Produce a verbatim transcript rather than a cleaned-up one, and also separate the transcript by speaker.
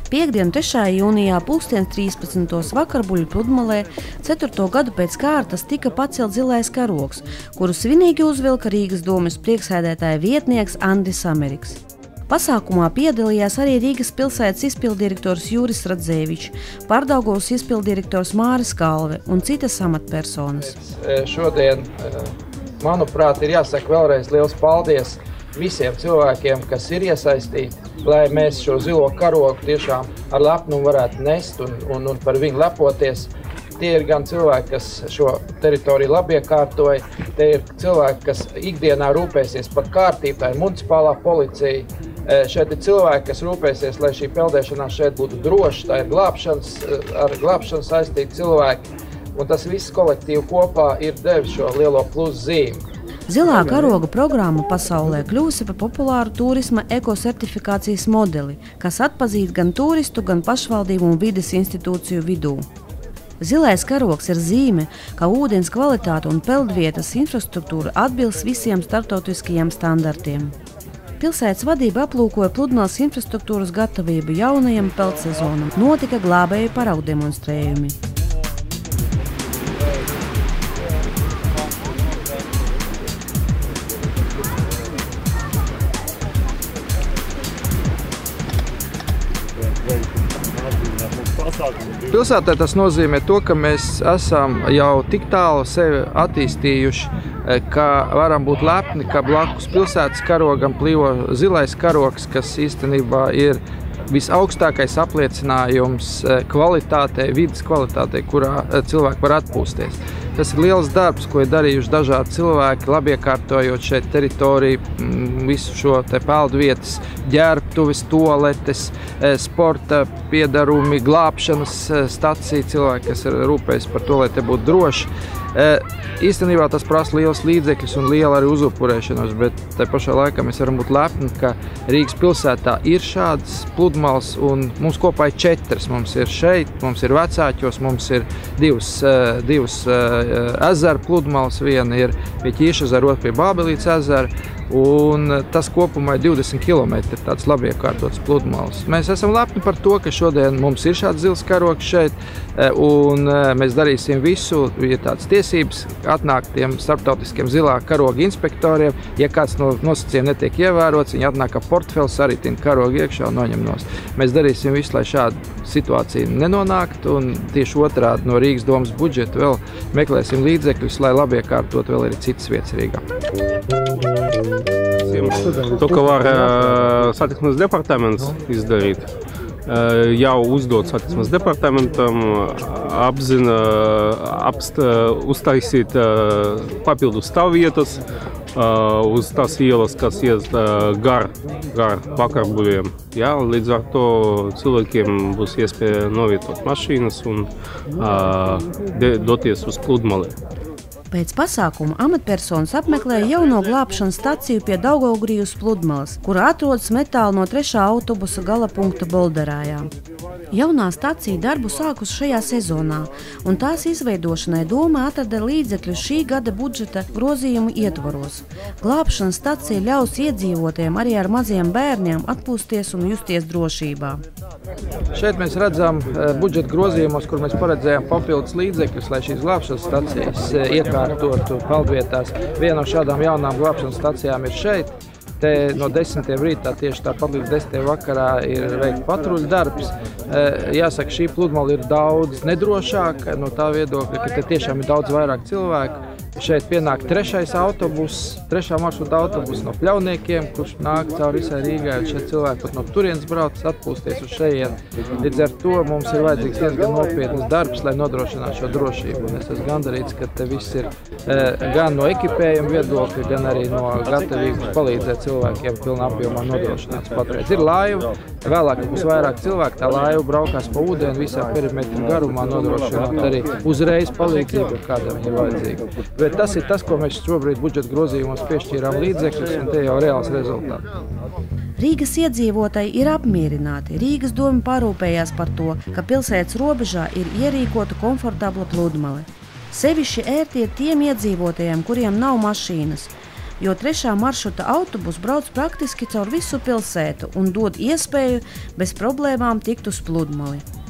Speaker 1: Piektdien, trešajā jūnijā pulkstens trīspadsmitos vakarbuļu pludmalē ceturto gadu pēc kārtas tika pacelts zilais karogs, kuru svinīgi uzvilka Rīgas domes prieksēdētāja vietnieks Andris Ameriks. Pasākumā piedalījās arī Rīgas pilsētas izpilddirektors Juris Radzēvičs, Pārdaugavas izpilddirektors Māris Kalve un citas amatpersonas.
Speaker 2: Šodien, manuprāt, ir jāsaka vēlreiz liels paldies visiem cilvēkiem, kas ir iesaistīti, lai mēs šo zilo karogu tiešām ar lepnumu varētu nest un, un, un par viņu lepoties. Tie ir gan cilvēki, kas šo teritoriju labi iekārtoja, tie ir cilvēki, kas ikdienā rūpēsies par kārtību, tā ir municipālā policija. Šeit ir cilvēki, kas rūpēsies, lai šī peldēšanās šeit būtu droša, tā ir glābšanas, ar glābšanu saistīti cilvēki, un tas viss kolektīvi kopā ir devis šo lielo plus zīmi.
Speaker 1: Zilā karoga programma pasaulē kļūsi par populāru turisma ekosertifikācijas modeli, kas atpazīst gan turistu, gan pašvaldību un vides institūciju vidū. Zilais karogs ir zīme, ka ūdens kvalitāte un peldvietas infrastruktūra atbilst visiem starptautiskajiem standartiem. Pilsētas vadība aplūkoja pludmales infrastruktūras gatavību jaunajam peldsezonam. Notika glābēju paraugu demonstrējumi.
Speaker 2: Pilsētā tas nozīmē to, ka mēs esam jau tik tālu sevi attīstījuši, ka varam būt lepni, ka blakus pilsētas karogam plīvo zilais karogs, kas īstenībā ir visaugstākais apliecinājums kvalitātei, vidas kvalitātei, kurā cilvēki var atpūsties. Tas ir liels darbs, ko ir darījuši dažādi cilvēki, labi iekārtojot šeit teritoriju, visu šo te peldu vietas, ģērbtuves, toaletes, sporta piedarumi, glābšanas stacija, cilvēki, kas ir rūpējas par to, lai te būtu droši. Īstenībā tas prasa liels līdzekļus un liela arī uzupurēšanos, bet tai pašā laikā mēs varam būt lepni, ka Rīgas pilsētā ir šādas pludmales un mums kopā ir četras. Mums ir šeit, mums ir Vecāķos, mums ir divas, divas ezeru pludmales, viena ir pie Ķīšezera, otra pie Bābelītes ezera. Un tas kopumā ir divdesmit kilometri tāds labi iekārtots pludmales. Mēs esam lepni par to, ka šodien mums ir šāds zils karogs šeit, un mēs darīsim visu, ja tāds tiesības, atnāk tiem starptautiskiem zilā karoga inspektoriem. Ja kāds no nosacījumiem netiek ievērots, viņi atnāk ar portfeli, saritina karogu iekšā un noņem nost. Mēs darīsim visu, lai šāda situācija nenonāktu, un tieši otrādi no Rīgas domas budžeta vēl meklēsim līdzekļus, lai labi iekārtot vēl arī citas vietas Rīgā.
Speaker 3: To, ka var satiksmes departaments izdarīt, jau uzdot satiksmes departamentam, apzina, apst, uztaisīt papildu stāvvietas uz tās ielas, kas iet gar, gar vakarbuļiem. Ja, līdz ar to cilvēkiem būs iespēja novietot mašīnas un doties uz pludmali.
Speaker 1: Pēc pasākuma amatpersonas apmeklēja jauno glābšanas staciju pie Daugavgrīvas pludmales, kura atrodas netālu no trešā autobusa gala punkta Bolderājā. Jaunā stacija darbu sākus šajā sezonā, un tās izveidošanai doma atrada līdzekļus šī gada budžeta grozījumu ietvaros. Glābšanas stacija ļaus iedzīvotiem arī ar maziem bērniem atpūsties un justies drošībā.
Speaker 2: Šeit mēs redzam budžeta grozījumos, kur mēs paredzējām papildus līdzekļus, lai šīs glābšanas stacijas iekārtotu peldvietās. Viena no šādām jaunām glābšanas stacijām ir šeit. Te no desmitiem rītā tieši tāpat līdz desmitiem vakarā ir veikta patruļu darbs. Jāsaka, šī pludmale ir daudz nedrošāka no tā viedokļa, ka te tiešām ir daudz vairāk cilvēku. Šeit pienāk trešais autobus, trešā maršruta autobus no Pļauniekiem, kurš nāk cauri visai Rīgai, un šeit cilvēki pat no turienes brauc atpūsties uz šejieni. Līdz ar to mums ir vajadzīgs diezgan nopietnas darbs, lai nodrošinātu šo drošību. Un es esmu gandarīts, ka te viss ir gan no ekipējuma viedokļa, gan arī no gatavības palīdzēt cilvēkiem pilnā apjomā nodrošināts patreiz. Ir laiva, vēlāk būs vairāk cilvēku, tā laiva braukās pa ūdeni visā perimetra garumā, nodrošināt arī uzreiz palīdzību, kādam ir vajadzīga. Bet tas ir tas, ko mēs šobrīd budžeta grozījumos piešķīrām līdzekļus, un te jau reāls rezultāts.
Speaker 1: Rīgas iedzīvotāji ir apmierināti. Rīgas doma parūpējās par to, ka pilsētas robežā ir ierīkota komfortabla pludmale. Sevišķi ērti ir tiem iedzīvotājiem, kuriem nav mašīnas. jo trešā maršruta autobus brauc praktiski caur visu pilsētu un dod iespēju bez problēmām tikt uz Pludmali.